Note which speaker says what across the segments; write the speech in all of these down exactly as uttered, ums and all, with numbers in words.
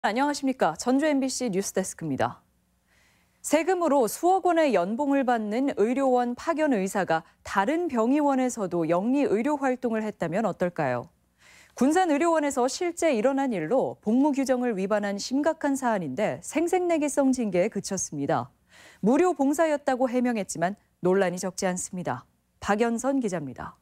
Speaker 1: 안녕하십니까. 전주 엠비씨 뉴스데스크입니다. 세금으로 수억 원의 연봉을 받는 의료원 파견 의사가 다른 병의원에서도 영리 의료 활동을 했다면 어떨까요? 군산의료원에서 실제 일어난 일로 복무 규정을 위반한 심각한 사안인데 생색내기성 징계에 그쳤습니다. 무료 봉사였다고 해명했지만 논란이 적지 않습니다. 박연선 기자입니다.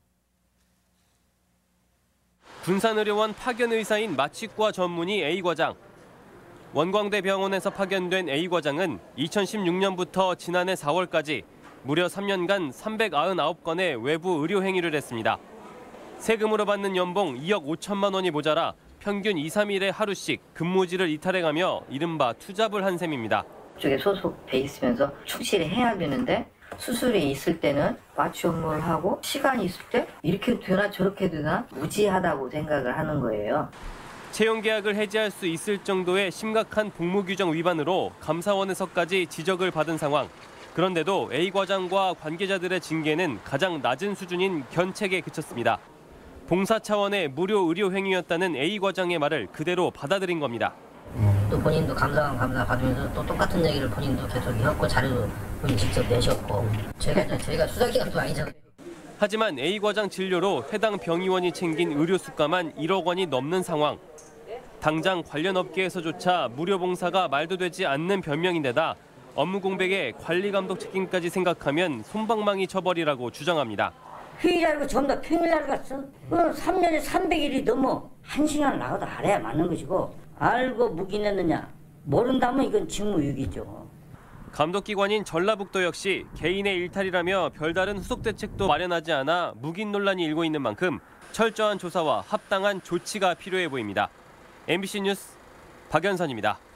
Speaker 2: 군산의료원 파견 의사인 마취과 전문의 A 과장. 원광대 병원에서 파견된 A 과장은 이천십육 년부터 지난해 사월까지 무려 삼 년간 삼백구십구 건의 외부 의료 행위를 했습니다. 세금으로 받는 연봉 이억 오천만 원이 모자라 평균 이, 삼 일에 하루씩 근무지를 이탈해가며 이른바 투잡을 한 셈입니다.
Speaker 3: 쪽에 소속돼 있으면서 충실히 해야 되는데 수술이 있을 때는 마취 업무를 하고 시간이 있을 때 이렇게 되나 저렇게 되나 무지하다고 생각을 하는 거예요.
Speaker 2: 채용 계약을 해지할 수 있을 정도의 심각한 복무 규정 위반으로 감사원에서까지 지적을 받은 상황. 그런데도 A 과장과 관계자들의 징계는 가장 낮은 수준인 견책에 그쳤습니다. 봉사 차원의 무료 의료 행위였다는 A 과장의 말을 그대로 받아들인 겁니다.
Speaker 4: 또 본인도 감사원 감사 받으면서 또 똑같은 얘기를 본인도 계속 했고 자료도 본인 직접 내셨고 저희가 저희가 수사기관도 아니잖아요.
Speaker 2: 하지만 A 과장 진료로 해당 병의원이 챙긴 의료 수가만 일억 원이 넘는 상황. 당장 관련 업계에서조차 무료 봉사가 말도 되지 않는 변명인데다 업무 공백에 관리 감독 책임까지 생각하면 솜방망이 처벌이라고 주장합니다.
Speaker 5: 휴일날고 전부 다 평일날 갔어. 그 삼 년에 삼백 일이 넘어. 한 시간 나가도 알아야 맞는 것이고 알고 묵인했느냐 모른다면 이건 직무유기죠.
Speaker 2: 감독기관인 전라북도 역시 개인의 일탈이라며 별다른 후속 대책도 마련하지 않아 묵인 논란이 일고 있는 만큼 철저한 조사와 합당한 조치가 필요해 보입니다. 엠비씨 뉴스 박연선입니다.